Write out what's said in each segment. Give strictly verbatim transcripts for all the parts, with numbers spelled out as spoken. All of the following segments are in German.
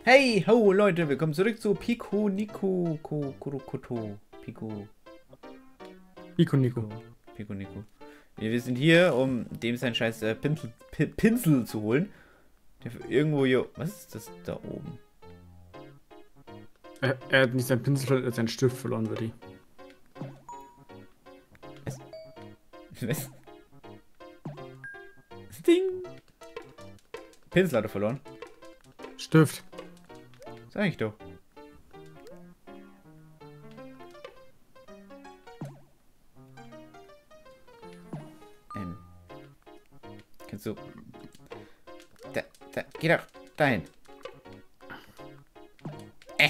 Hey, ho, Leute, willkommen zurück zu Pico Nico Kurukoto. Pico. Pico Nico. Pico Nico. Wir, wir sind hier, um dem seinen scheiß äh, Pinsel, P Pinsel zu holen. Der für irgendwo hier. Was ist das da oben? Er, er hat nicht seinen Pinsel verloren, er hat seinen Stift verloren, würde ich. Was? Was? Ding! Pinsel hat er verloren. Stift. Sag ich doch. Ähm. Kannst du. Da, da, geh doch dahin. Äh.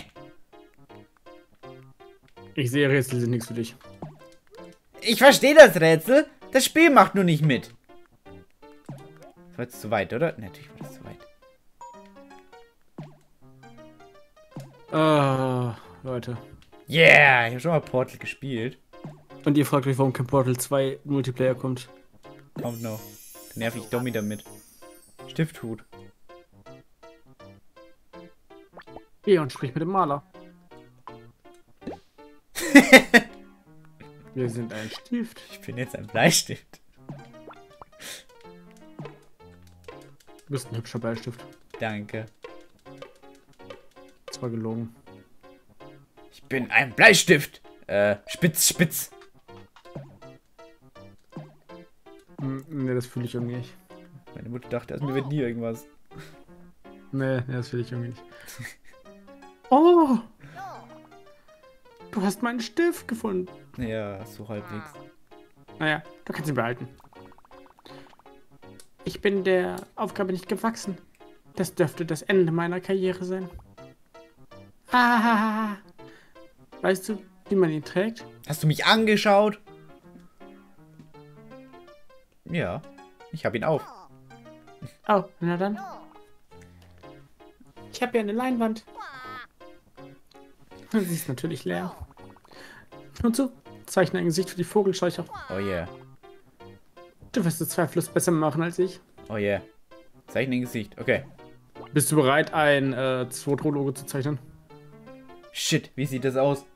Ich sehe, Rätsel sind nichts für dich. Ich verstehe das Rätsel. Das Spiel macht nur nicht mit. Das war jetzt zu weit, oder? Natürlich war das zu weit. Ah, Leute. Yeah, ich habe schon mal Portal gespielt. Und ihr fragt euch, warum kein Portal zwei Multiplayer kommt. Kommt noch. Dann nerv ich Dommi damit. Stifthut. Geh und sprich mit dem Maler. Wir sind ein Stift. Ich bin jetzt ein Bleistift. Du bist ein hübscher Bleistift. Danke. Das war gelogen. Ich bin ein Bleistift. Äh, spitz, spitz. Hm, ne, das fühle ich irgendwie nicht. Meine Mutter dachte, aus mir wird nie irgendwas. Nee, nee das fühle ich irgendwie nicht. Oh! Du hast meinen Stift gefunden. Ja, so halbwegs. Naja, du kannst ihn behalten. Ich bin der Aufgabe nicht gewachsen. Das dürfte das Ende meiner Karriere sein. Ah, weißt du, wie man ihn trägt? Hast du mich angeschaut? Ja, ich hab ihn auf. Oh, na dann. Ich habe ja eine Leinwand. Sie ist natürlich leer. Und so, zeichne ein Gesicht für die Vogelscheucher. Oh yeah. Du wirst es zweifellos besser machen als ich. Oh yeah. Zeichne ein Gesicht. Okay. Bist du bereit, ein äh, Zwotro-Logo zu zeichnen? Shit, wie sieht das aus?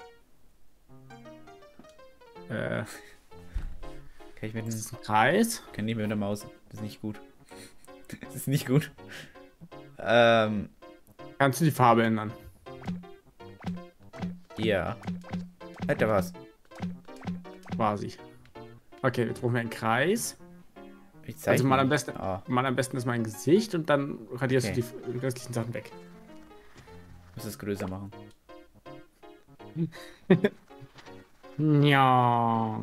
Äh, Kann ich mit das dem... ist ein Kreis. Kann nicht mit der Maus. Das ist nicht gut. Das ist nicht gut. Ähm, Kannst du die Farbe ändern? ja. Hat er was? Quasi. Okay, jetzt brauchen wir einen Kreis. Ich zeichne. Also mal am besten, Ah, mal am besten ist mein Gesicht und dann radierst Okay. du die restlichen Sachen weg. muss es größer machen. Ja.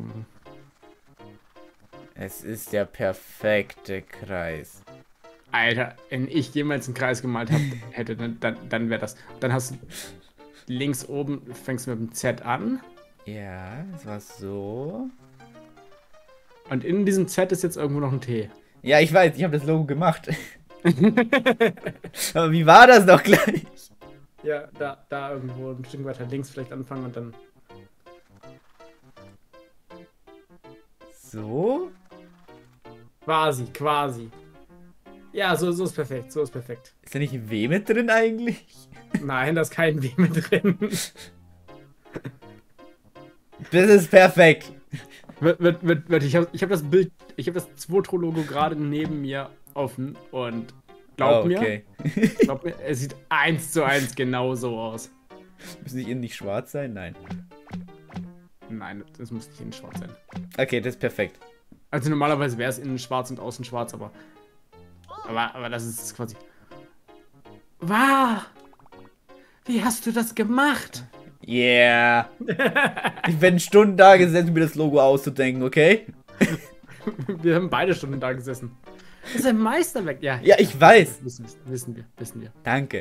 Es ist der perfekte Kreis. Alter, wenn ich jemals einen Kreis gemalt hab, hätte, dann, dann, dann wäre das. Dann hast du links oben, fängst mit dem Z an. Ja, das war so. Und in diesem Z ist jetzt irgendwo noch ein T. Ja, ich weiß, ich habe das Logo gemacht. Aber wie war das noch gleich? Ja, da, da irgendwo ein Stück weiter links vielleicht anfangen und dann. So? Quasi, quasi. Ja, so, so ist perfekt, so ist perfekt. Ist da nicht ein W mit drin eigentlich? Nein, da ist kein W mit drin. Das ist perfekt. Wird, wird, wird, wird, ich habe ich hab das Bild, ich habe das Zwotro-Logo gerade neben mir offen und glaub Oh, mir, okay. glaub mir, es sieht eins zu eins genauso aus. Müssen die innen nicht schwarz sein? Nein. Nein, das muss nicht innen schwarz sein. Okay, das ist perfekt. Also normalerweise wäre es innen schwarz und außen schwarz, aber, aber, aber das ist quasi. Wow! Wie hast du das gemacht? Yeah. Ich bin Stunden da gesessen, um mir das Logo auszudenken, okay? Wir haben beide Stunden da gesessen. Das ist ein Meisterwerk, ja. Ja, ich weiß. Wissen, wissen wir, wissen wir. Danke.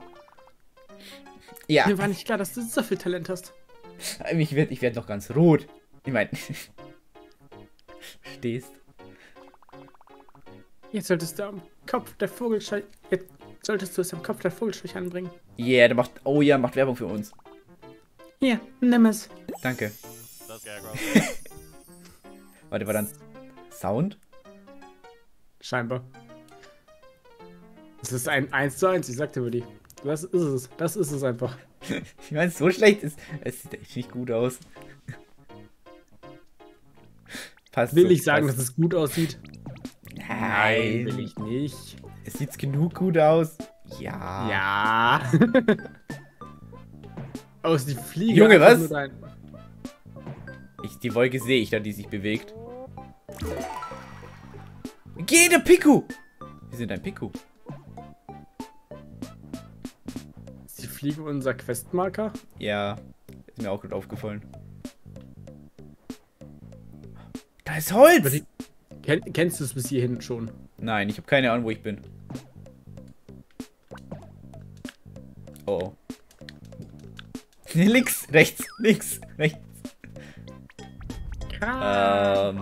Ja, Mir war nicht klar, dass du so viel Talent hast. ich werde ich werd noch ganz rot. Ich meine, stehst. Jetzt solltest du am Kopf der Vogelscheuche. Jetzt solltest du es am Kopf der Vogelscheuche anbringen. Yeah, der macht, oh ja, macht Werbung für uns. Hier, nimm es. Danke. Warte, war dann Sound? Scheinbar. Das ist ein eins zu eins, ich sagte über die. Das ist es. Das ist es einfach. Ich meine, so schlecht ist. Es sieht echt nicht gut aus. Passt Will so, ich sagen, passt. dass es gut aussieht? Nein. will ich nicht. Es sieht genug gut aus. Ja. Ja. Aus die Fliege. Junge, einfach was? nur dein- Ich, die Wolke sehe ich da, die sich bewegt. Geh, der Piku! Wir sind ein Piku. Ist die Fliege unser Questmarker? Ja, ist mir auch gut aufgefallen. Da ist Holz! Ken kennst du es bis hierhin schon? Nein, ich habe keine Ahnung, wo ich bin. Oh. oh. Links, rechts, links, rechts. Ähm.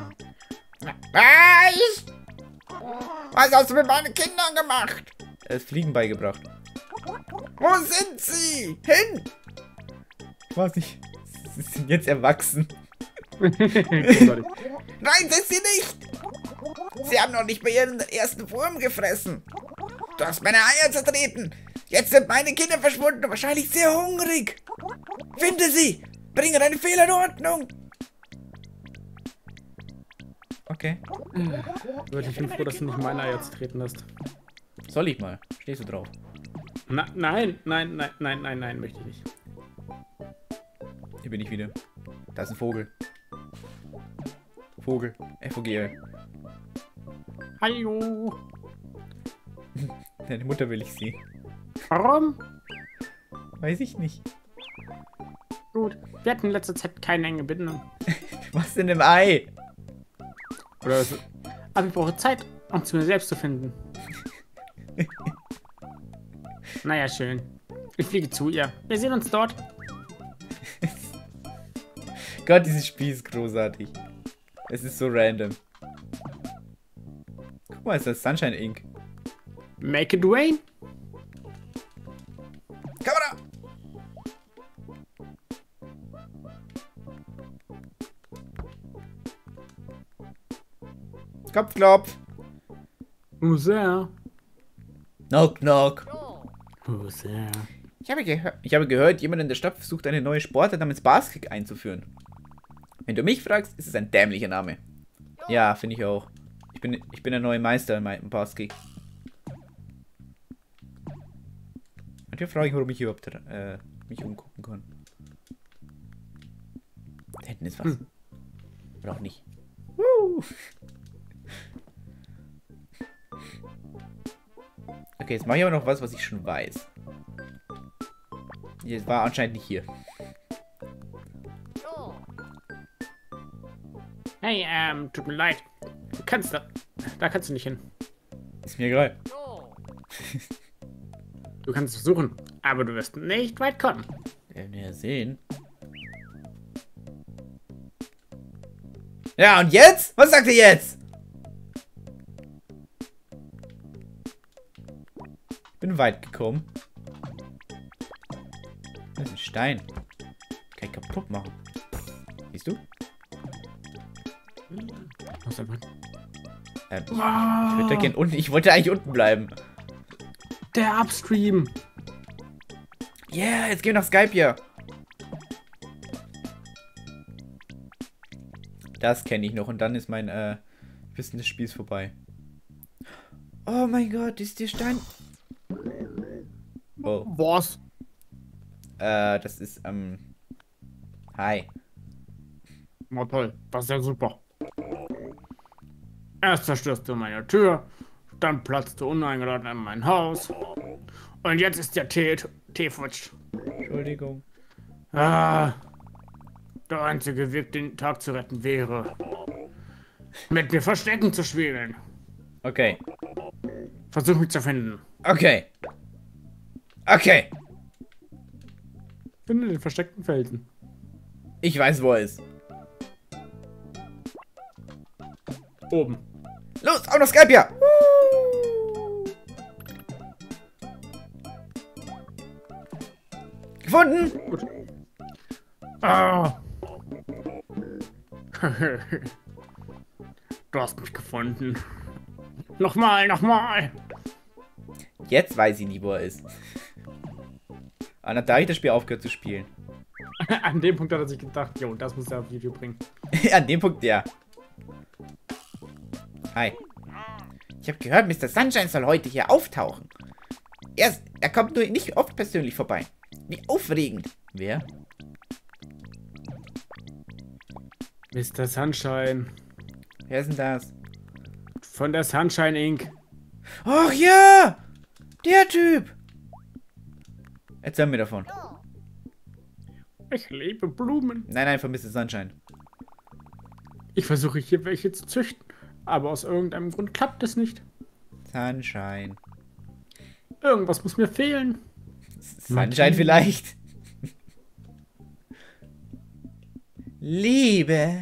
Was? Was hast du mit meinen Kindern gemacht? Er ist Fliegen beigebracht. Wo sind sie? Hin! Ich weiß nicht. Sie sind jetzt erwachsen. Großartig. Nein, sind sie nicht! Sie haben noch nicht bei ihren ersten Wurm gefressen. Du hast meine Eier zertreten. Jetzt sind meine Kinder verschwunden und wahrscheinlich sehr hungrig. Finde sie! Bringe deine Fehler in Ordnung! Okay. Leute, ich bin froh, dass du nicht meine Eier treten hast. Soll ich mal? Stehst du drauf? Na, nein, nein, nein, nein, nein, nein, möchte ich nicht. Hier bin ich wieder. Da ist ein Vogel. Vogel. F O G L. Hallo. Deine Mutter will ich sehen. Warum? Weiß ich nicht. Gut. Wir hatten in letzter Zeit keine enge Bindung. Was denn im Ei? Oder so. Aber ich brauche Zeit, um zu mir selbst zu finden. Naja, schön. Ich fliege zu ihr. Wir sehen uns dort. Gott, dieses Spiel ist großartig. Es ist so random. Guck mal, ist das Sunshine Ink. Make it rain. Kamera! Klopf, klopf. Who's there? Knock, knock. Who's there? Ich habe, gehör ich habe gehört, jemand in der Stadt versucht, eine neue Sportart namens Basket einzuführen. Wenn du mich fragst, ist es ein dämlicher Name. Ja, finde ich auch. Ich bin, ich bin der neue Meister im Basket. Manchmal frage ich, warum ich überhaupt äh, mich umgucken kann. Da hinten ist was. Hm. Oder auch nicht. Woo. Okay, jetzt mache ich aber noch was, was ich schon weiß. Jetzt war anscheinend nicht hier. Hey, ähm, tut mir leid. Du kannst da. Da kannst du nicht hin. Ist mir egal. Du kannst es versuchen, aber du wirst nicht weit kommen. Werden wir ja sehen. Ja, und jetzt? Was sagt ihr jetzt? Ich bin weit gekommen. Das ist ein Stein. Kann ich kaputt machen. Siehst du? Was einfach- Ähm, ich, ich, würde da gern unten, ich wollte eigentlich unten bleiben. Der Upstream. Yeah, jetzt gehen wir nach Skype hier. Das kenne ich noch und dann ist mein äh, Wissen des Spiels vorbei. Oh mein Gott, ist der Stein. Oh, Was? äh, das ist, ähm. Hi. Na toll, das ist ja super. Erst zerstörst du meine Tür, dann platzt du uneingeladen in mein Haus. Und jetzt ist der Tee, Tee futsch. Entschuldigung. Ah, der einzige Weg, den Tag zu retten, wäre, mit mir Verstecken zu spielen. Okay. Versuch mich zu finden. Okay. Okay. Finde den versteckten Felsen. Ich weiß, wo er ist. Oben. Los, auch noch Skype hier. Gefunden. Gut. Ah. Du hast mich gefunden. Nochmal, nochmal. Jetzt weiß ich nicht, wo er ist. Und dann da habe ich das Spiel aufgehört zu spielen. An dem Punkt hat er sich gedacht, jo, das muss er auf YouTube bringen. An dem Punkt, ja. Hi. Ich habe gehört, Mister Sunshine soll heute hier auftauchen. Er, er kommt nur nicht oft persönlich vorbei. Wie aufregend. Wer? Mister Sunshine. Wer ist denn das? Von der Sunshine Incorporated. Ach ja! Der Typ! Erzähl mir davon. Ich liebe Blumen. Nein, nein, von Mister Sunshine. Ich versuche hier welche zu züchten, aber aus irgendeinem Grund klappt es nicht. Sunshine. Irgendwas muss mir fehlen. Sunshine vielleicht. Liebe.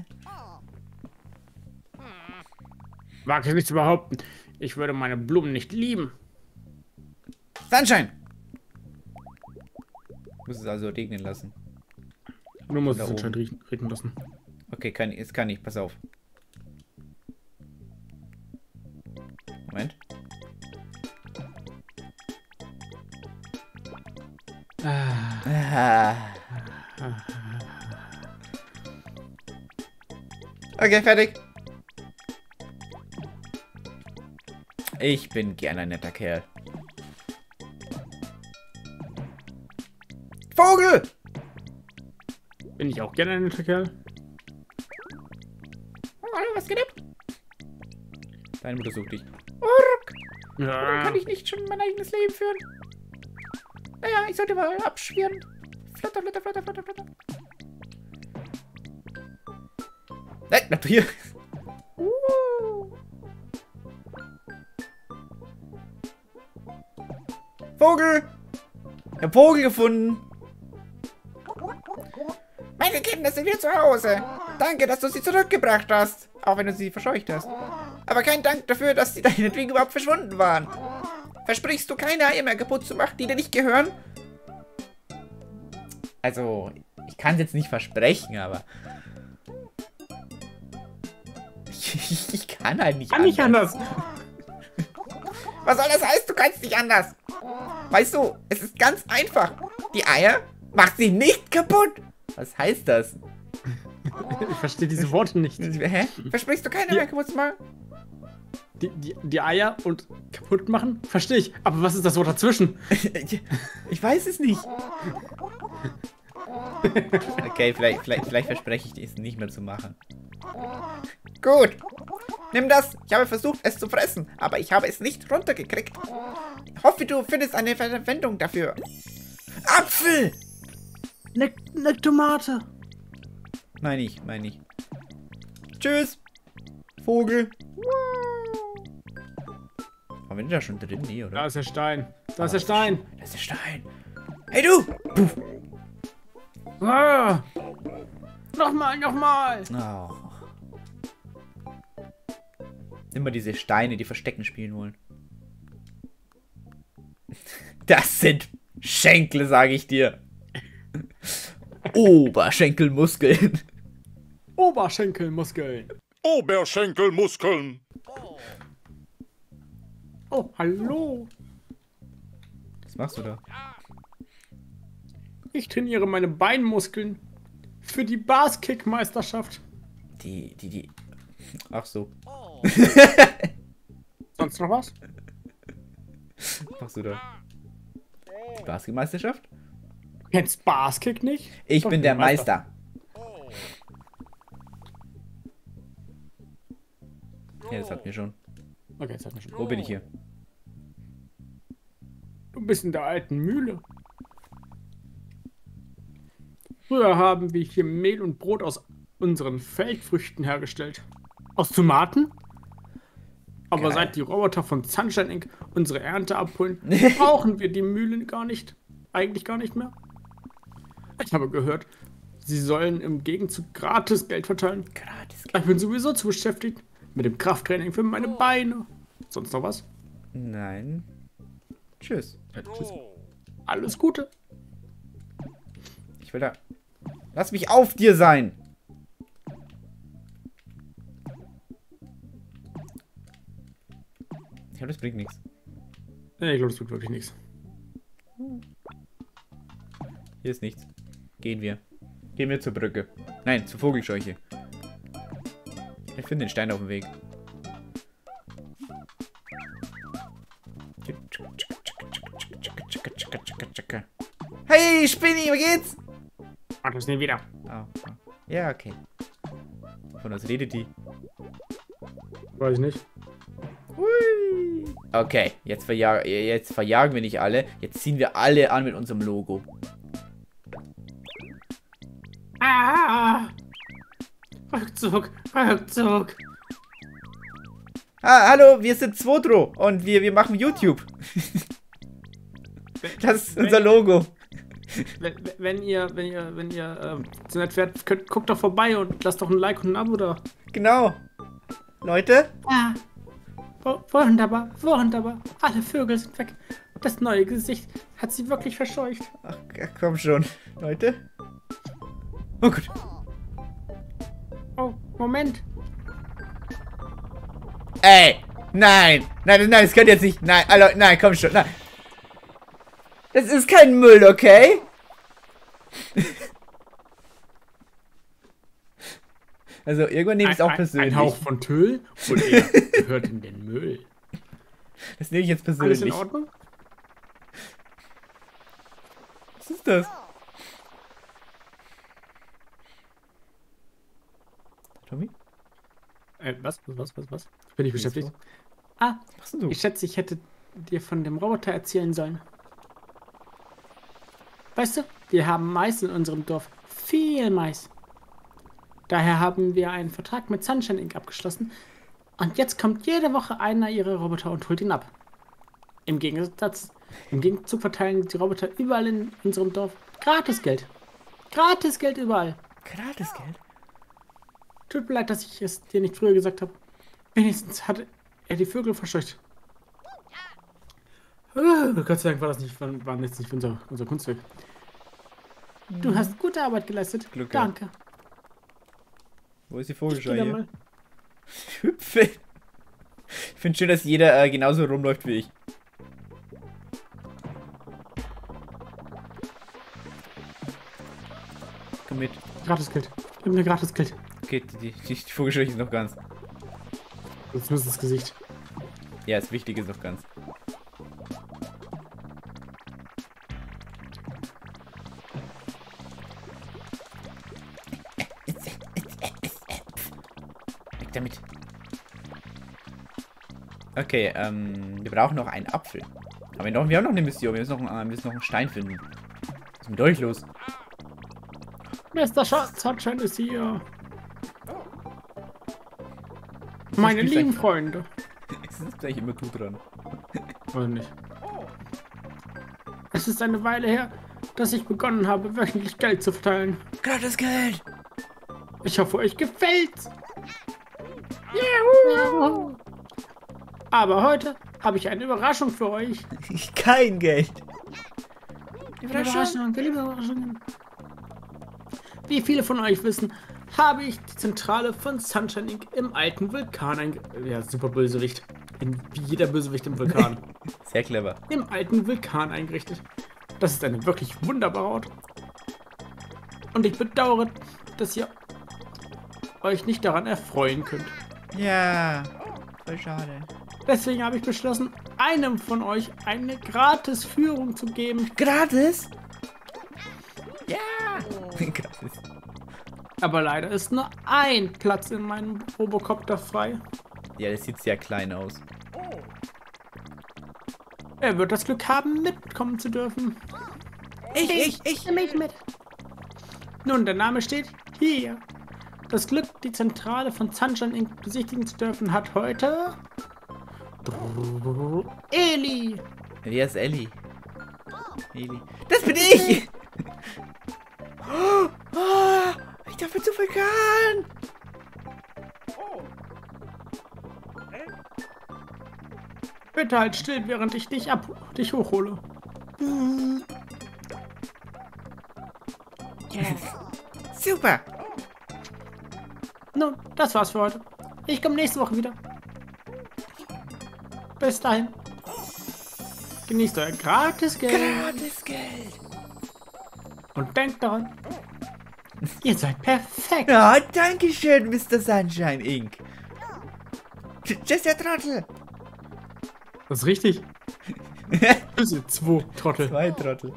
Wag es nicht zu behaupten. Ich würde meine Blumen nicht lieben. Sunshine. Ich muss es also regnen lassen. Nur muss Da es oben. anscheinend riechen- regnen lassen. Okay, kann ich, jetzt kann ich, pass auf. Moment. Ah. Ah. Okay, fertig. Ich bin gern ein netter Kerl. Vogel! Bin ich auch gerne ein netter Kerl? Oh, hallo, was geht ab? Deine Mutter sucht dich. Urk, Ja. kann ich nicht schon mein eigenes Leben führen? Naja, ich sollte mal abschwirren. Flatter, flatter, flatter, flatter, flatter. Nein, bleib hier. Uh. Vogel! Ich hab Vogel gefunden. Meine Kinder sind wieder zu Hause. Danke, dass du sie zurückgebracht hast. Auch wenn du sie verscheucht hast. Aber kein Dank dafür, dass sie deinetwegen überhaupt verschwunden waren. Versprichst du, keine Eier mehr kaputt zu machen, die dir nicht gehören? Also, ich kann es jetzt nicht versprechen, aber... Ich, ich kann halt nicht Kann nicht anders. Was soll das heißen? Du kannst nicht anders. Weißt du, es ist ganz einfach. Die Eier macht sie nicht kaputt. Was heißt das? Ich verstehe diese Worte nicht. Hä? Versprichst du keine Ja. mehr kaputt zu machen? Die, die, die Eier und kaputt machen? Verstehe ich. Aber was ist das Wort dazwischen? Ich weiß es nicht. Okay, vielleicht, vielleicht, vielleicht verspreche ich dir es nicht mehr zu machen. Gut. Nimm das. Ich habe versucht, es zu fressen, aber ich habe es nicht runtergekriegt. Ich hoffe, du findest eine Verwendung dafür. Apfel! Ne, ne Tomate. Meine ich, meine ich. Tschüss. Vogel. Haben wir den da schon drin? Nee, oder? Da ist der Stein. Da ist der Stein. Das ist der Stein. Hey, du! Puff. Ah. Nochmal, nochmal. Oh. Immer diese Steine, die Verstecken spielen wollen. Das sind Schenkel, sage ich dir. Oberschenkelmuskeln. Oberschenkelmuskeln. Oberschenkelmuskeln. Oh, hallo. Was machst du da? Ich trainiere meine Beinmuskeln für die Baskick-Meisterschaft. Die, die, die. Ach so. Sonst noch was? Was machst du da? Die Basketballmeisterschaft? Kennst Baskick nicht? Ich Doch, bin der Meister. Meister. Ja, das hatten wir schon. Okay, jetzt hat mir schon. Wo bin ich hier? Du bist in der alten Mühle. Früher haben wir hier Mehl und Brot aus unseren Feldfrüchten hergestellt. Aus Tomaten? Aber Geil. seit die Roboter von Sunshine Incorporated unsere Ernte abholen, brauchen wir die Mühlen gar nicht. Eigentlich gar nicht mehr. Ich habe gehört, sie sollen im Gegenzug gratis Geld verteilen. Gratis. Ich bin sowieso zu beschäftigt mit dem Krafttraining für meine Beine. Sonst noch was? Nein. Tschüss. Ja, tschüss. Alles Gute. Ich will da. Lass mich auf dir sein. Ich glaube, das bringt nichts. Nee, ich glaube, das wird wirklich nichts. Hier ist nichts. Gehen wir. Gehen wir zur Brücke. Nein, zur Vogelscheuche. Ich finde den Stein auf dem Weg. Hey, Spinni, wie geht's? Mach das nie wieder. Oh, oh. Ja, okay. Von was redet die? Weiß ich nicht. Hui. Okay, jetzt, verjag jetzt verjagen wir nicht alle. Jetzt ziehen wir alle an mit unserem Logo. Ah! Rückzug, Rückzug. Ah, hallo, wir sind Zwotro und wir, wir machen YouTube. Das ist unser Logo. Wenn, wenn ihr, wenn ihr, wenn ihr ähm, so nett werdet, könnt, guckt doch vorbei und lasst doch ein Like und ein Abo da. Genau. Leute? Ah, w- wunderbar, wunderbar. Alle Vögel sind weg. Das neue Gesicht hat sie wirklich verscheucht. Ach, komm schon. Leute? Oh Gott. Oh, Moment. Ey! Nein! Nein, nein, das könnt ihr jetzt nicht. Nein, also, nein, komm schon. Nein. Das ist kein Müll, okay? Also, irgendwann nehme ich es auch Ein- persönlich. Ein Hauch von Tüll und er gehört in den Müll. Das nehme ich jetzt Alles persönlich. in Ordnung? Was ist das? Tommy? Äh, was, was, was, was? Bin ich beschäftigt? Wieso? Ah, Was machst denn du? ich schätze, ich hätte dir von dem Roboter erzählen sollen. Weißt du, wir haben Mais in unserem Dorf. Viel Mais. Daher haben wir einen Vertrag mit Sunshine Incorporated abgeschlossen. Und jetzt kommt jede Woche einer ihrer Roboter und holt ihn ab. Im Gegensatz, im Gegenzug verteilen die Roboter überall in unserem Dorf Gratisgeld. Gratisgeld überall. Gratisgeld? Tut mir leid, dass ich es dir nicht früher gesagt habe. Wenigstens hat er die Vögel verscheucht. Oh, Gott sei Dank war das nicht, war, war jetzt nicht unser, unser Kunstwerk. Du hast gute Arbeit geleistet. Glück gehabt. Danke. Wo ist die Ich geh da Vogelscheuche? mal. Hüpfe. Ich finde schön, dass jeder äh, genauso rumläuft wie ich. Komm mit. Gratisgeld. Gib mir Gratisgeld. Okay, die, die, die Vogelscheuche ist noch ganz. Jetzt muss das Gesicht. Ja, das Wichtige ist noch ganz. Weg damit. Okay, ähm, wir brauchen noch einen Apfel. Aber wir, noch, wir haben noch eine Mission. Wir müssen noch, einen- äh, wir müssen noch einen Stein finden. Was ist mit euch los? Mister Sunshine ist hier. Meine spielst lieben eigentlich- Freunde. Es ist gleich immer du dran. Oder nicht? Es ist eine Weile her, dass ich begonnen habe, wöchentlich Geld zu verteilen. Gratis Geld! Ich hoffe, euch gefällt's. Juhu. Aber heute habe ich eine Überraschung für euch. Kein Geld. Überraschungen, wir lieben Überraschungen. Wie viele von euch wissen, habe ich die Zentrale von Sunshine Incorporated im alten Vulkan eingerichtet. Ja, super Bösewicht. In, wie jeder Bösewicht im Vulkan. Sehr clever. Im alten Vulkan eingerichtet. Das ist eine wirklich wunderbare Ort. Und ich bedauere, dass ihr euch nicht daran erfreuen könnt. Ja, voll schade. Deswegen habe ich beschlossen, einem von euch eine gratis Führung zu geben. Gratis? Ja! Gratis. Aber leider ist nur ein Platz in meinem Robocopter frei. Ja, das sieht sehr klein aus. Er wird das Glück haben, mitkommen zu dürfen. Ich, ich, ich. Nimm mich mit. Nun, der Name steht hier. Das Glück, die Zentrale von Sunshine Incorporated besichtigen zu dürfen, hat heute Eli. Wer ist Ellie? Eli. Das bin ich! Oh, ich darf mit zum Vulkan! Bitte halt still, während ich dich ab dich hochhole. Super! Nun, das war's für heute. Ich komme nächste Woche wieder. Bis dahin. Genießt euer Gratisgeld. Gratisgeld. Und denkt daran, ihr seid perfekt. Ja, danke schön, Mister Sunshine Incorporated. Tschüss, der Trottel. Das ist richtig. Böse, zwei Trottel. Zwei Trottel.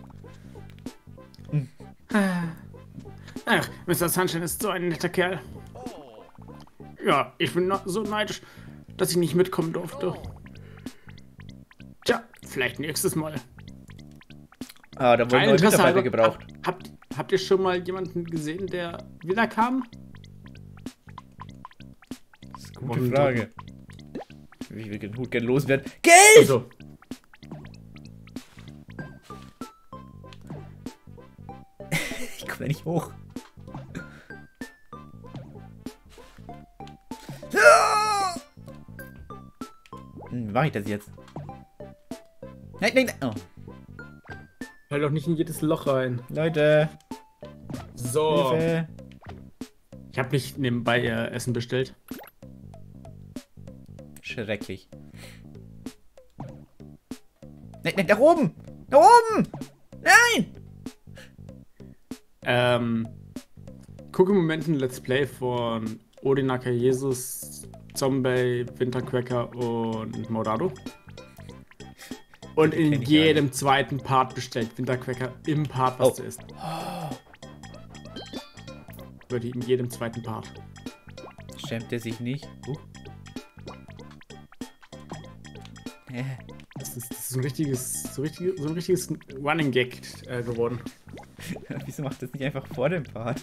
Ach, Mister Sunshine ist so ein netter Kerl. Ja, ich bin noch so neidisch, dass ich nicht mitkommen durfte. Tja, vielleicht nächstes Mal. Ah, da wurden Rein neue Interesse Mitarbeiter halber, gebraucht. Hab, habt, habt ihr schon mal jemanden gesehen, der wieder kam? Das ist eine gute Und- Frage. Ich will den Hut gerne loswerden. Geld! Also, Ich komme nicht hoch. Ah! Hm, wie mache ich das jetzt? Nein, nein, nein. Oh. fall doch nicht in jedes Loch rein. Leute, So. Hilfe. Ich habe nicht nebenbei äh, Essen bestellt. Schrecklich. Nein, nein, da oben! Da oben! Nein! Ähm, gucke im Moment ein Let's Play von Odinaka Jesus, Zombie, Wintercracker und Morado. Und in Kenn ich jedem zweiten Part bestellt Wintercracker im Part was Oh. zu essen. Würde in jedem zweiten Part. Schämt er sich nicht? Uh. Äh, Das ist, das ist so ein richtiges, so richtige, so ein richtiges Running Gag äh, geworden. Wieso macht das nicht einfach vor dem Part?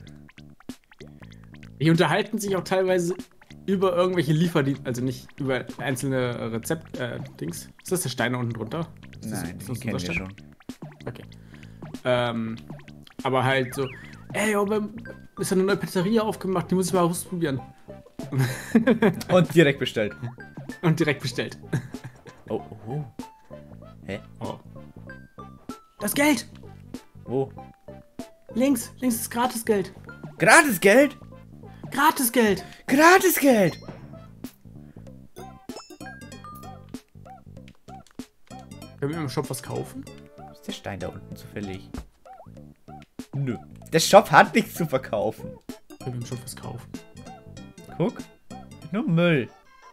Die unterhalten sich auch teilweise über irgendwelche Lieferdienste, also nicht über einzelne Rezept-Dings. ist das der Stein da unten drunter? Ist das- Nein, ist den das kennen wir unser schon. Okay. Ähm, aber halt so, ey, aber ist eine neue Pizzeria aufgemacht, die muss ich mal ausprobieren. Und direkt bestellt. Und direkt bestellt. Oh, oh. Hä? Oh. Das Geld! Wo? Links, links ist Gratisgeld. Gratisgeld? Gratisgeld! Gratisgeld! Können wir im Shop was kaufen? Ist der Stein da unten zufällig? Nö. Der Shop hat nichts zu verkaufen. Können wir im Shop was kaufen? Guck. Nur Müll.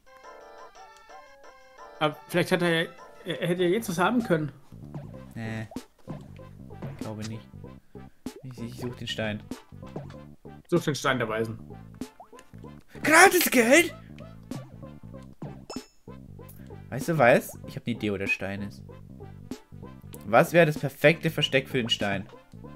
Aber vielleicht hat er, er hätte ja jetzt was haben können. Nee. Glaube nicht. Ich, ich suche den Stein. Such den Stein der Weisen. Gratisgeld? Weißt du was? Ich habe eine Idee, wo der Stein ist. Was wäre das perfekte Versteck für den Stein?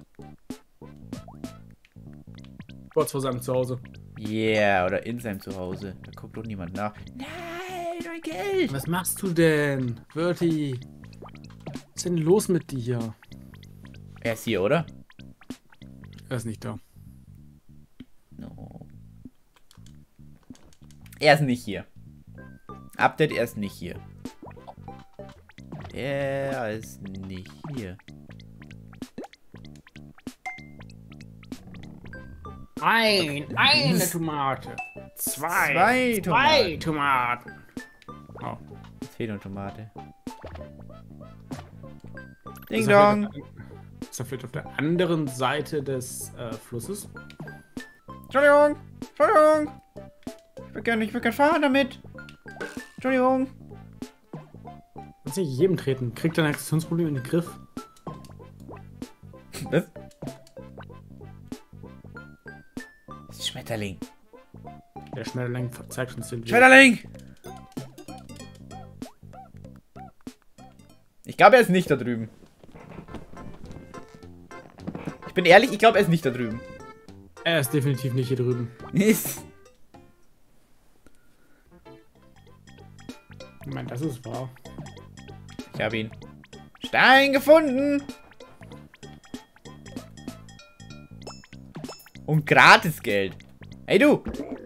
Kurz vor seinem Zuhause. Yeah, oder in seinem Zuhause. Da guckt doch niemand nach. Nein, mein Geld! Was machst du denn, Bertie? Was ist denn los mit dir? Er ist hier, oder? Er ist nicht da. No. Er ist nicht hier. Update, er ist nicht hier. Er ist nicht hier. Ein, eine Tomate. Zwei, Zwei zwei Tomaten. Oh. Jetzt fehlt eine Tomate. Ding Ist er dong. vielleicht auf- Ist er vielleicht auf der anderen Seite des äh, Flusses? Entschuldigung. Entschuldigung. Ich will gerne, ich will gerne fahren damit. Entschuldigung. Kannst nicht jedem treten. Kriegt dein Aktionsproblem in den Griff. Was? Das ist Schmetterling. Der Schmetterling zeigt uns den Weg. Schmetterling! Ich glaube, er ist nicht da drüben. Ich bin ehrlich, ich glaube, er ist nicht da drüben. Er ist definitiv nicht hier drüben. Ist. Ich meine, das ist wahr. Ich habe ihn. Stein gefunden! Und Gratisgeld. Hey du!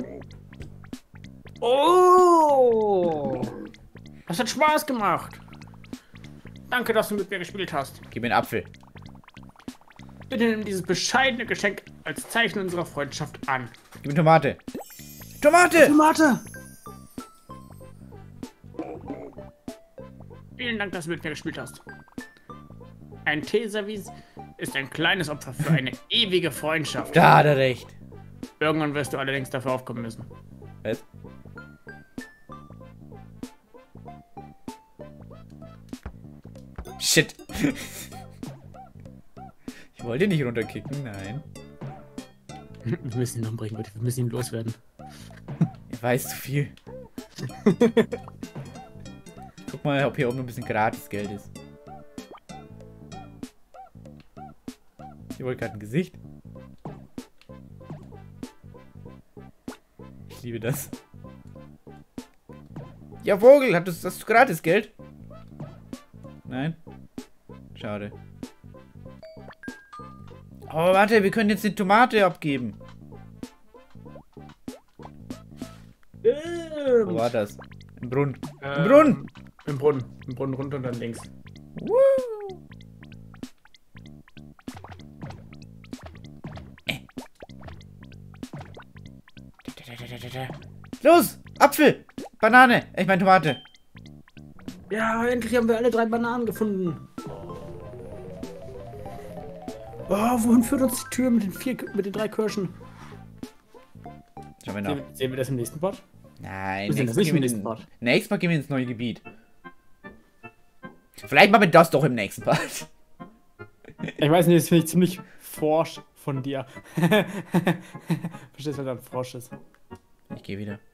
Oh! Das hat Spaß gemacht. Danke, dass du mit mir gespielt hast. Gib mir einen Apfel. Bitte nimm dieses bescheidene Geschenk als Zeichen unserer Freundschaft an. Gib mir Tomate. Tomate! Tomate! Vielen Dank, dass du mit mir gespielt hast. Ein Teeservice ist ein kleines Opfer für eine ewige Freundschaft. Da hat er recht. Irgendwann wirst du allerdings dafür aufkommen müssen. Was? Shit. Ich wollte ihn nicht runterkicken, nein. Wir müssen ihn umbringen, bitte. Wir müssen ihn loswerden. Er weiß zu viel. Guck mal, ob hier oben ein bisschen gratis Geld ist. Ich wollte gerade ein Gesicht. Ich liebe das. Ja, Vogel, hast du, hast du gratis Geld? Nein? Schade. Oh, warte, wir können jetzt eine Tomate abgeben. Ähm, Wo war das? Im Brunnen. ähm, Im Brunnen! Im Brunnen. Im Brunnen runter und dann links. Woo! Äh. Los! Apfel! Banane! Ich meine Tomate. Ja, endlich haben wir alle drei Bananen gefunden. Oh, wohin führt uns die Tür mit den vier, mit den drei Kirschen? Schauen wir nach. Sehen, sehen wir das im nächsten Part? Nein, Wir sehen das nächstes, nicht im gehen wir nächsten in, Part. nächstes Mal gehen wir ins neue Gebiet. Vielleicht machen wir das doch im nächsten Part. Ich weiß nicht, das finde ich ziemlich forsch von dir. Verstehst du, was ein Frosch ist? Ich gehe wieder.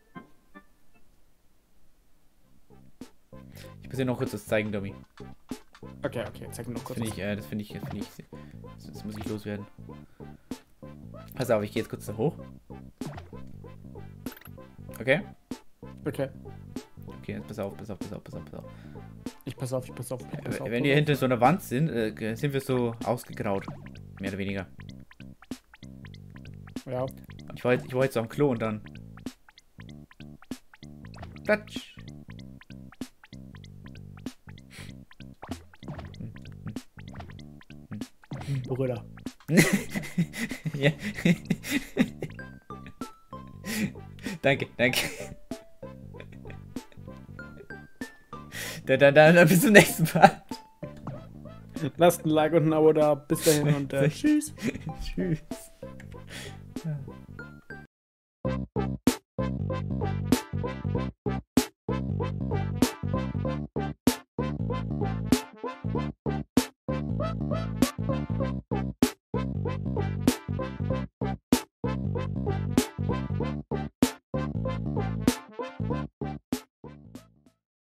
Ich muss dir noch kurz was zeigen, Domi. Okay, okay, zeig mir noch Das kurz. finde ich, äh, das finde ich, das finde ich, das, das muss ich loswerden. Pass auf, ich gehe jetzt kurz da hoch. Okay? Okay, Okay, jetzt pass auf, pass auf, pass auf, pass auf, pass auf. ich pass auf, ich pass auf. Ich pass auf Wenn wir hinter so einer Wand sind, äh, sind wir so ausgegraut. Mehr oder weniger. Ja. Und ich war jetzt, ich war jetzt am Klo und dann... Platsch. Brüder. Ja. Danke, danke. Dann, dann, dann bis zum nächsten Mal. Lasst ein Like und ein Abo da. Bis dahin und äh, tschüss. Tschüss.